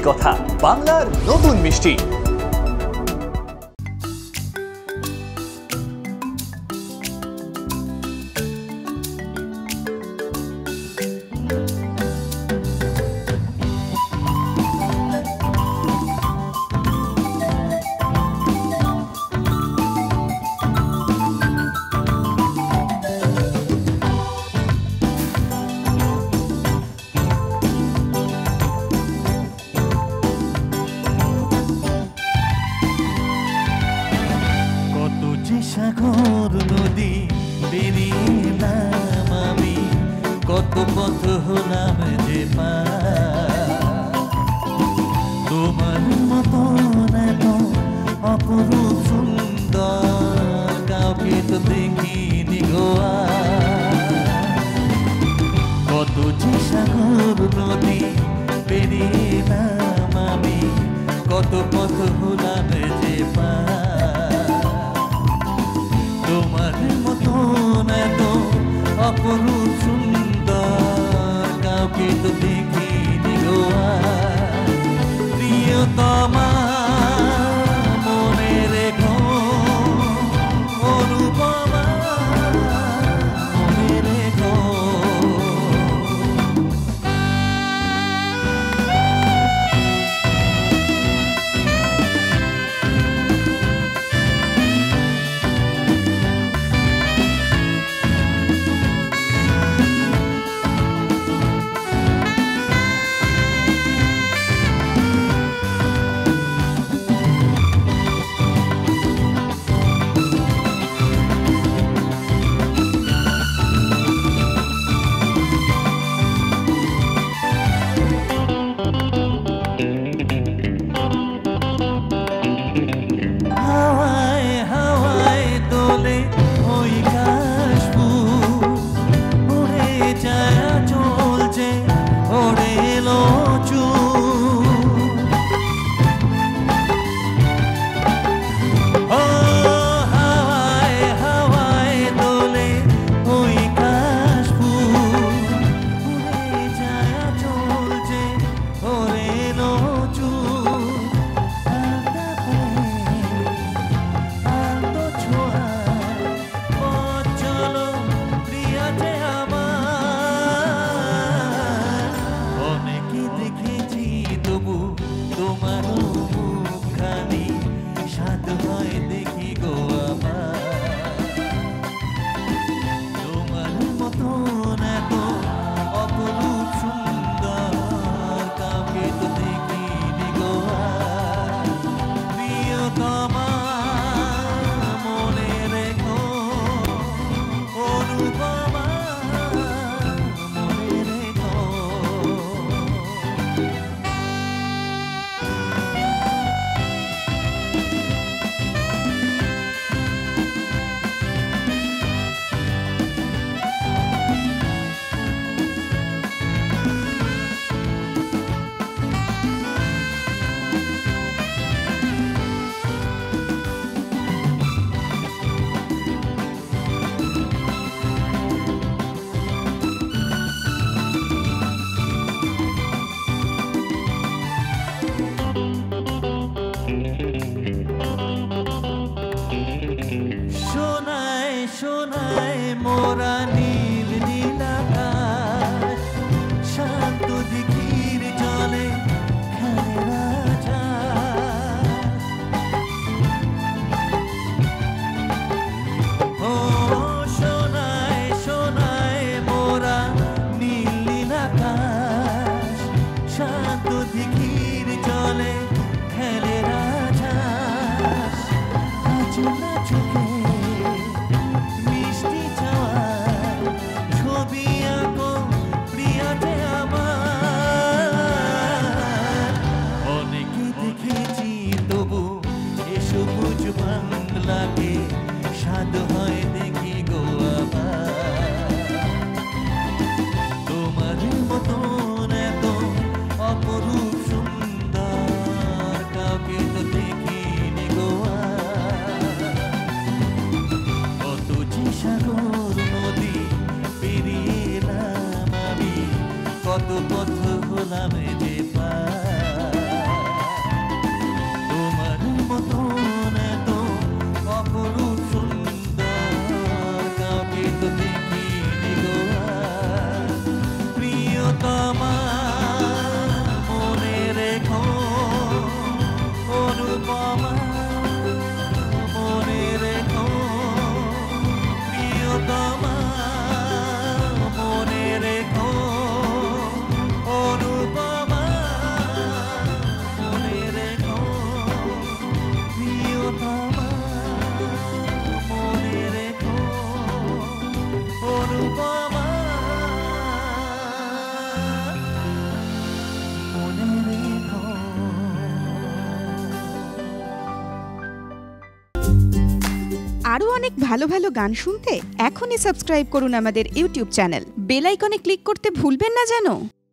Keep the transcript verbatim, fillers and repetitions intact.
কথা, বাংলার নতুন মিষ্টি। সাগর নদী বেরিয়েলাম আমি, কত পথ হলাম যে পার। তোমার মতো এত অপরূপ সুন্দর কাউকে তো দেখিনি গো আর। কত যে সাগর নদী পেরিয়েলাম আমি, কত পথ হলাম যে পার। তোমার মতন এত অপরূপ সুন্দর কাউকে তো দেখিনি গো আর। প্রিয়তমা মনে রেখো, অনুপমা মনে রেখো। সোনায় মোরা নীল নীল আকাশ, শান্ত দিঘির জলে খেলে রাজহাঁস। ও সোনায় সোনায় মোরা নীল নীল আকাশ, শান্ত দিঘির জলে খেলে রাজহাঁস। আজ না চোখে বাংলাকে স্বাদ হয় দেখি গো আবার। তোমার মতন এত অপরূপ সুন্দর কাউকে তো দেখিনি গো আর। কত যে সাগর নদী পেরিয়েলাম আমি, কত পথ হলাম যে পার। আরও অনেক ভালো ভালো গান শুনতে এখনই সাবস্ক্রাইব করুন আমাদের ইউটিউব চ্যানেল। বেল আইকনে ক্লিক করতে ভুলবেন না যেন।